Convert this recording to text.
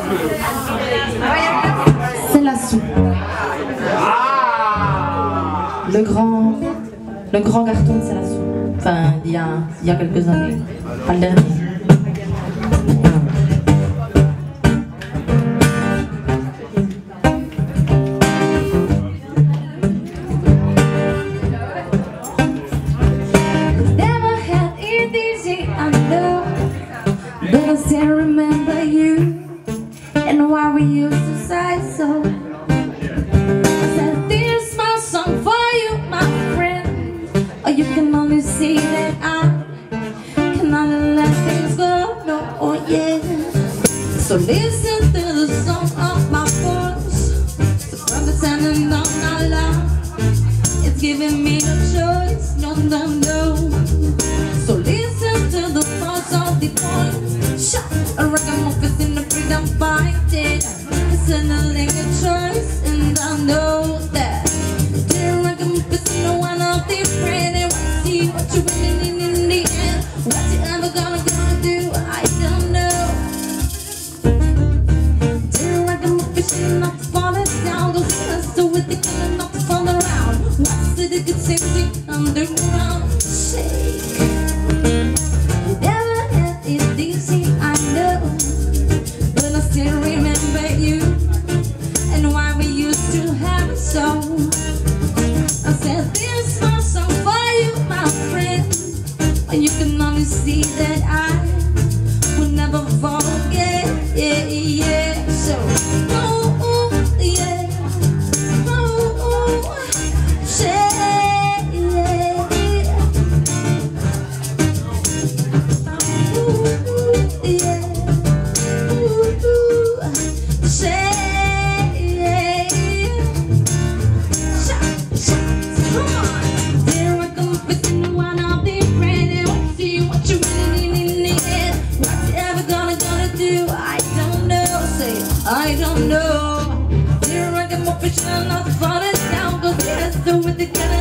C'est la soupe. Le grand carton, c'est la soupe. Enfin, il y a quelques années. Pas le dernier. But I still remember you and why we used to say so. I said, this is my song for you, my friend. Or you can only see that I can only let things go. No, oh yeah. So listen to the song of my voice. The brother standing on our love. It's giving me no choice, no, no, no. So listen to the voice of the voice. Shut a ragamuffin in the freedom fighting. It's an illegal choice, and I know that. The ragamuffin no one of the friend, and we'll see what you're winning in the end. What you ever gonna do, I don't know. The ragamuffin not to fall down, go faster with the gun not to fall around. What's the good thing underground? Shake. Still remember you and why we used to have a song. I said, this is my song for you, my friend. And you can only see that I will never forget. Yeah, yeah. So, oh, yeah. Oh, yeah. Ooh, yeah. I don't know. You're like a more fish and not falling down. Go faster with the gun.